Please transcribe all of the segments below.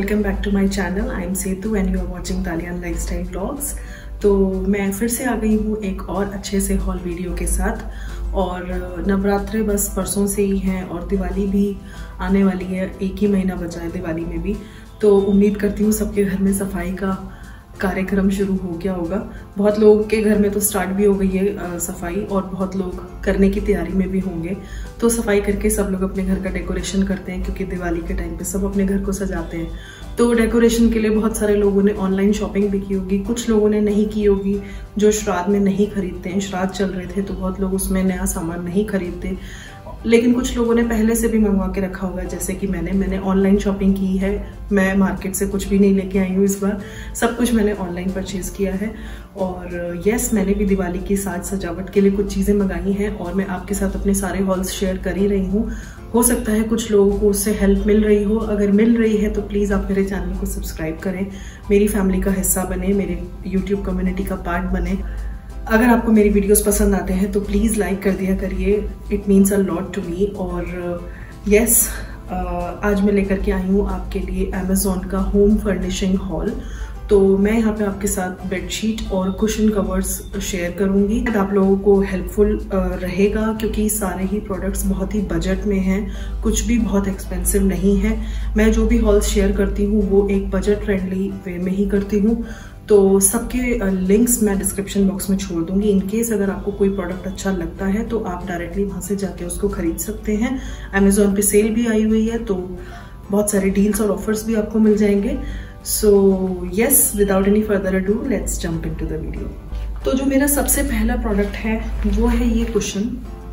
Welcome back to my channel. I am Setu and you are watching Taliyan lifestyle vlogs. तो मैं फिर से आ गई हूँ एक और अच्छे से हॉल वीडियो के साथ। और नवरात्रे बस परसों से ही हैं और दिवाली भी आने वाली है, एक ही महीना बचा है दिवाली में भी। तो उम्मीद करती हूँ सबके घर में सफाई का कार्यक्रम शुरू हो गया होगा। बहुत लोगों के घर में तो स्टार्ट भी हो गई है सफाई और बहुत लोग करने की तैयारी में भी होंगे। तो सफाई करके सब लोग अपने घर का डेकोरेशन करते हैं क्योंकि दिवाली के टाइम पे सब अपने घर को सजाते हैं। तो डेकोरेशन के लिए बहुत सारे लोगों ने ऑनलाइन शॉपिंग भी की होगी, कुछ लोगों ने नहीं की होगी जो श्राद्ध में नहीं खरीदते हैं। श्राद्ध चल रहे थे तो बहुत लोग उसमें नया सामान नहीं खरीदते, लेकिन कुछ लोगों ने पहले से भी मंगवा के रखा होगा। जैसे कि मैंने ऑनलाइन शॉपिंग की है। मैं मार्केट से कुछ भी नहीं लेके आई हूँ इस बार, सब कुछ मैंने ऑनलाइन परचेज किया है। और यस, मैंने भी दिवाली की साज सजावट के लिए कुछ चीज़ें मंगाई हैं और मैं आपके साथ अपने सारे हॉल्स शेयर कर ही रही हूँ। हो सकता है कुछ लोगों को उससे हेल्प मिल रही हो। अगर मिल रही है तो प्लीज़ आप मेरे चैनल को सब्सक्राइब करें, मेरी फैमिली का हिस्सा बने, मेरे यूट्यूब कम्युनिटी का पार्ट बने। अगर आपको मेरी वीडियोस पसंद आते हैं तो प्लीज़ लाइक कर दिया करिए, it means a lot to me. और यस, आज मैं लेकर के आई हूँ आपके लिए अमेज़ॉन का होम फर्निशिंग हॉल। तो मैं यहाँ पे आपके साथ बेडशीट और कुशन कवर्स शेयर करूँगी। आप लोगों को हेल्पफुल रहेगा क्योंकि सारे ही प्रोडक्ट्स बहुत ही बजट में हैं, कुछ भी बहुत एक्सपेंसिव नहीं है। मैं जो भी हॉल्स शेयर करती हूँ वो एक बजट फ्रेंडली वे में ही करती हूँ। तो सबके लिंक्स मैं डिस्क्रिप्शन बॉक्स में छोड़ दूंगी। इन केस अगर आपको कोई प्रोडक्ट अच्छा लगता है तो आप डायरेक्टली वहाँ से जाके उसको खरीद सकते हैं। अमेज़ॉन पे सेल भी आई हुई है तो बहुत सारे डील्स और ऑफर्स भी आपको मिल जाएंगे। So yes, without any further ado let's jump into the video. तो जो मेरा सबसे पहला प्रोडक्ट है वो है ये कुशन।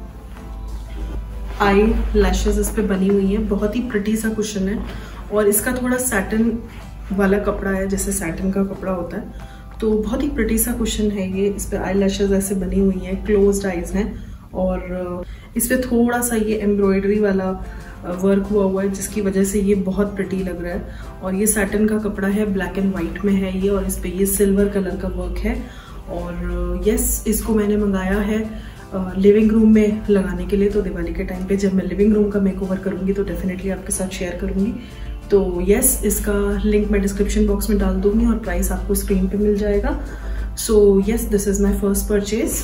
आई लैशेज इस पे बनी हुई है, बहुत ही प्रिटी सा कुशन है और इसका थोड़ा सैटिन वाला कपड़ा है, जैसे सैटिन का कपड़ा होता है। तो बहुत ही प्रिटी सा कुशन है ये। इस पे आई लैशेज ऐसे बनी हुई हैं, क्लोज्ड आईज हैं और इस पे थोड़ा सा ये एम्ब्रॉयडरी वाला वर्क हुआ है जिसकी वजह से ये बहुत प्रिटी लग रहा है। और ये सैटिन का कपड़ा है, ब्लैक एंड वाइट में है ये, और इस पे ये सिल्वर कलर का वर्क है। और यस, इसको मैंने मंगाया है लिविंग रूम में लगाने के लिए। तो दिवाली के टाइम पे जब मैं लिविंग रूम का मेकओवर करूंगी तो डेफिनेटली आपके साथ शेयर करूंगी। तो यस, इसका लिंक मैं डिस्क्रिप्शन बॉक्स में डाल दूंगी और प्राइस आपको स्क्रीन पे मिल जाएगा। So yes, this is my first purchase.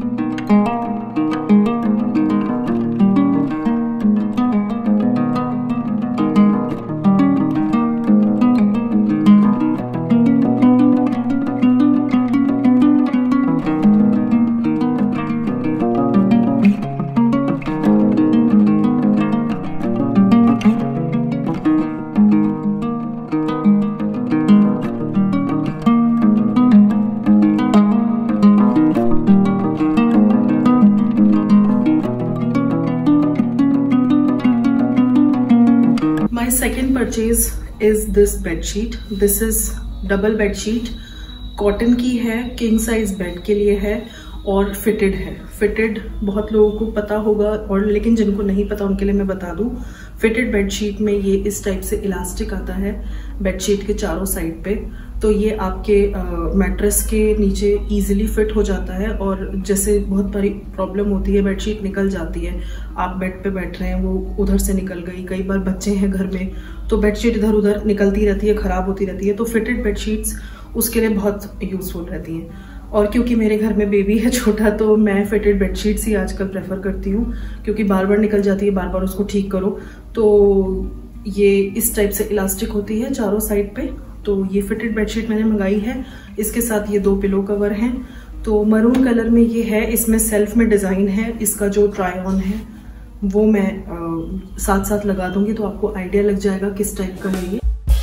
My second purchase is this bedsheet. This is double bedsheet, cotton की है, किंग साइज बेड के लिए है और फिटेड है। फिटेड बहुत लोगों को पता होगा और लेकिन जिनको नहीं पता उनके लिए मैं बता दूं। फिटेड बेडशीट में ये इस टाइप से इलास्टिक आता है बेडशीट के चारों साइड पे, तो ये आपके मैट्रेस के नीचे इजीली फिट हो जाता है। और जैसे बहुत बड़ी प्रॉब्लम होती है, बेडशीट निकल जाती है, आप बेड पे बैठ रहे हैं वो उधर से निकल गई, कई बार बच्चे हैं घर में तो बेडशीट इधर उधर निकलती रहती है, खराब होती रहती है। तो फिटेड बेडशीट्स उसके लिए बहुत यूजफुल रहती हैं। और क्योंकि मेरे घर में बेबी है छोटा तो मैं फिटेड बेडशीट्स ही आजकल प्रेफर करती हूँ क्योंकि बार बार निकल जाती है, बार बार उसको ठीक करो। तो ये इस टाइप से इलास्टिक होती है चारों साइड पे। तो ये फिटेड बेडशीट मैंने मंगाई है। इसके साथ ये 2 पिलो कवर हैं। तो मरून कलर में ये है, इसमें सेल्फ में डिजाइन है। इसका जो ट्राई ऑन है वो मैं साथ साथ लगा दूंगी तो आपको आइडिया लग जाएगा किस टाइप का है ये।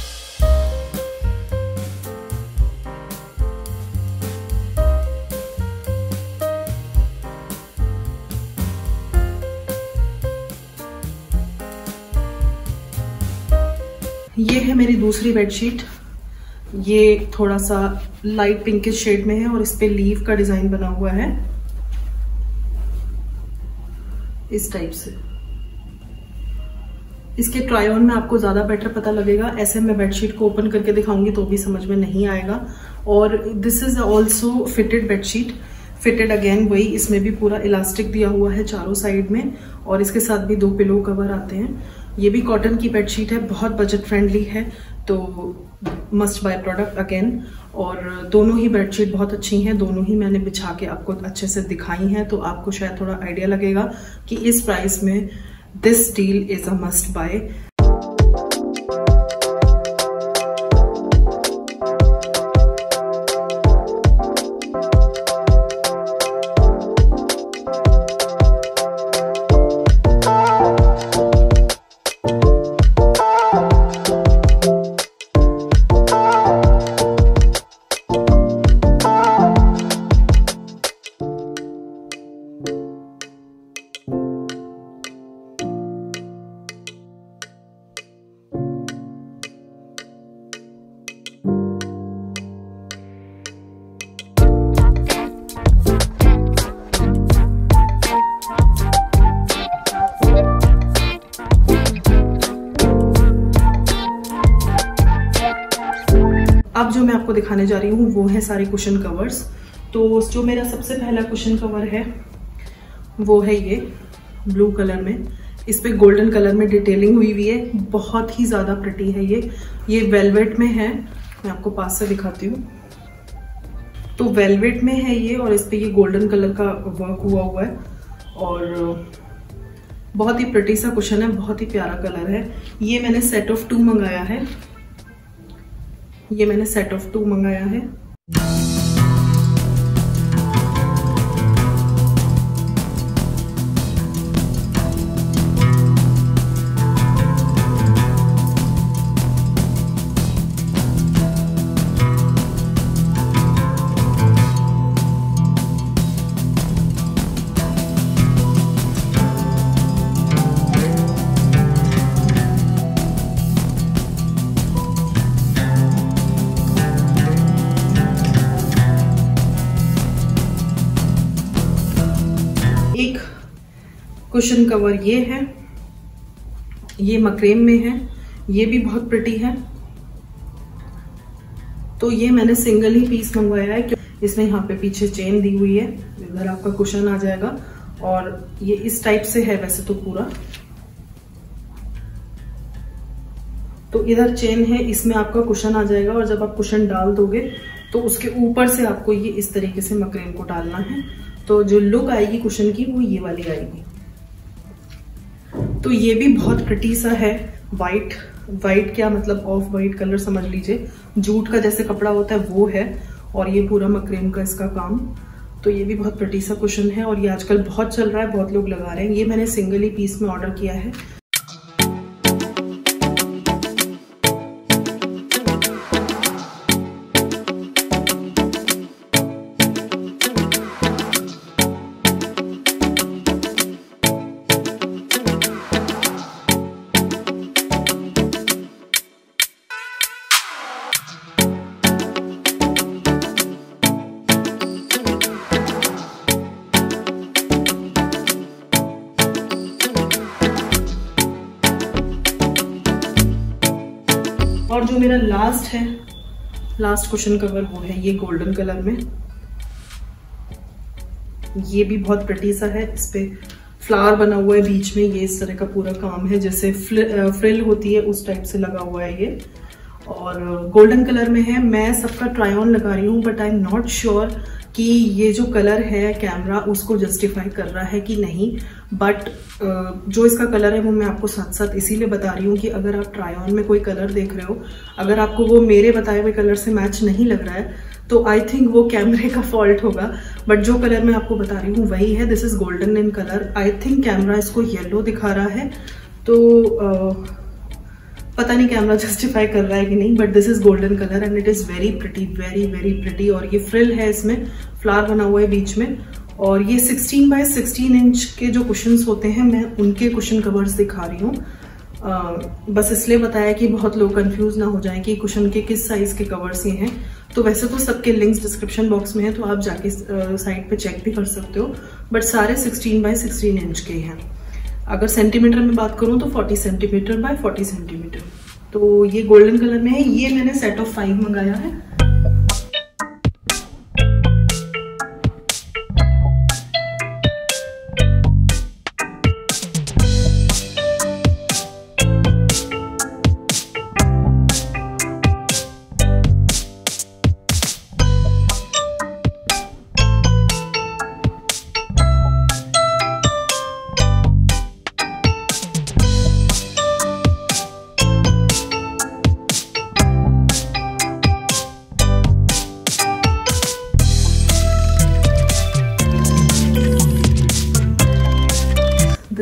ये है मेरी दूसरी बेडशीट। ये थोड़ा सा लाइट पिंकिश शेड में है और इस पे लीफ का डिजाइन बना हुआ है इस टाइप से। इसके ट्राई ऑन में आपको ज्यादा बेटर पता लगेगा, ऐसे मैं बेडशीट को ओपन करके दिखाऊंगी तो भी समझ में नहीं आएगा। और this is also fitted bedsheet. Fitted again वही, इसमें भी पूरा इलास्टिक दिया हुआ है चारों साइड में और इसके साथ भी 2 पिलो कवर आते हैं। ये भी कॉटन की बेडशीट है, बहुत बजट फ्रेंडली है। तो मस्ट बाय प्रोडक्ट अगेन। और दोनों ही बेडशीट बहुत अच्छी हैं, दोनों ही मैंने बिछा के आपको अच्छे से दिखाई हैं, तो आपको शायद थोड़ा आइडिया लगेगा कि इस प्राइस में this deal is a must buy. अब जो मैं आपको दिखाने जा रही हूँ वो है सारे कुशन कवर्स। तो जो मेरा सबसे पहला कुशन कवर है वो है ये ब्लू कलर में, इस पे गोल्डन कलर में डिटेलिंग हुई हुई है, बहुत ही ज्यादा प्रिटी है ये वेलवेट में है। मैं आपको पास से दिखाती हूँ। तो वेलवेट में है ये, और इस पे ये गोल्डन कलर का वर्क हुआ है, और बहुत ही प्रिटी सा कुशन है, बहुत ही प्यारा कलर है। ये मैंने सेट ऑफ 2 मंगाया है, ये मैंने सेट ऑफ 2 मंगाया है। एक कुशन कवर ये है, ये मक्रेम में है, ये भी बहुत प्रिटी है। तो ये मैंने सिंगल ही पीस मंगवाया है, इसमें यहाँ पे पीछे चेन दी हुई है, इधर आपका कुशन आ जाएगा, और ये इस टाइप से है वैसे तो पूरा। तो इधर चेन है, इसमें आपका कुशन आ जाएगा, और जब आप कुशन डाल दोगे तो उसके ऊपर से आपको ये इस तरीके से मक्रेम को डालना है। तो जो लुक आएगी कुशन की वो ये वाली आएगी। तो ये भी बहुत प्रिटी सा है, वाइट क्या मतलब ऑफ वाइट कलर समझ लीजिए, जूट का जैसे कपड़ा होता है वो है, और ये पूरा मक्रेम का इसका काम। तो ये भी बहुत प्रिटी सा कुशन है, और ये आजकल बहुत चल रहा है, बहुत लोग लगा रहे हैं। ये मैंने सिंगल ही पीस में ऑर्डर किया है। और जो मेरा लास्ट कुशन कवर वो है ये गोल्डन कलर में, ये भी बहुत प्रिटी सा है। इस पे फ्लावर बना हुआ है बीच में, ये इस तरह का पूरा काम है, जैसे फ्रिल होती है उस टाइप से लगा हुआ है ये, और गोल्डन कलर में है। मैं सबका ट्राई ऑन लगा रही हूँ, but I am not sure कि ये जो कलर है कैमरा उसको जस्टिफाई कर रहा है कि नहीं। बट जो इसका कलर है वो मैं आपको साथ साथ इसीलिए बता रही हूँ कि अगर आप ट्राई ऑन में कोई कलर देख रहे हो, अगर आपको वो मेरे बताए हुए कलर से मैच नहीं लग रहा है, तो आई थिंक वो कैमरे का फॉल्ट होगा। बट जो कलर मैं आपको बता रही हूँ वही है। This is golden in colour. I think camera इसको येलो दिखा रहा है, तो पता नहीं कैमरा जस्टिफाई कर रहा है कि नहीं, but this is golden colour and it is very pretty, very very pretty. और ये फ्रिल है, इसमें फ्लावर बना हुआ है बीच में, और ये 16 बाय 16 इंच के जो कुशन्स होते हैं मैं उनके कुशन कवर्स दिखा रही हूँ। बस इसलिए बताया कि बहुत लोग कंफ्यूज ना हो जाएं कि कुशन के किस साइज के कवर्स ये हैं। तो वैसे तो सबके लिंक्स डिस्क्रिप्शन बॉक्स में है, तो आप जाके साइट पे चेक भी कर सकते हो, बट सारे 16 बाय 16 इंच के हैं। अगर सेंटीमीटर में बात करूं तो 40 सेंटीमीटर बाय 40 सेंटीमीटर। तो ये गोल्डन कलर में है, ये मैंने सेट ऑफ 5 मंगाया है।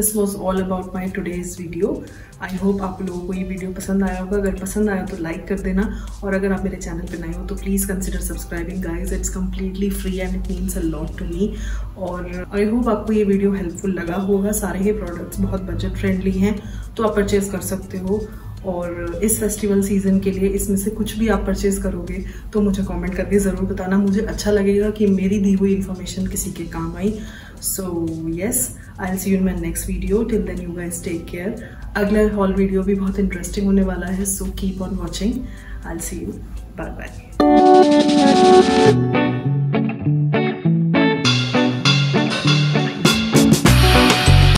This was all about my today's video. I hope आप लोगों को ये वीडियो पसंद आया होगा। अगर पसंद आया तो लाइक कर देना, और अगर आप मेरे चैनल पे नए हो तो please consider subscribing guys. It's completely free and it means a lot to me. और आई होप आपको ये वीडियो हेल्पफुल लगा होगा। सारे ही प्रोडक्ट्स बहुत बजट फ्रेंडली हैं, तो आप परचेज कर सकते हो। और इस फेस्टिवल सीजन के लिए इसमें से कुछ भी आप परचेज करोगे तो मुझे कमेंट करके ज़रूर बताना। मुझे अच्छा लगेगा कि मेरी दी हुई इन्फॉर्मेशन किसी के काम आई। So yes, I will see you in my next video. Till then you guys take care. अगला हॉल वीडियो भी बहुत इंटरेस्टिंग होने वाला है, so keep on watching. I will see you. Bye bye.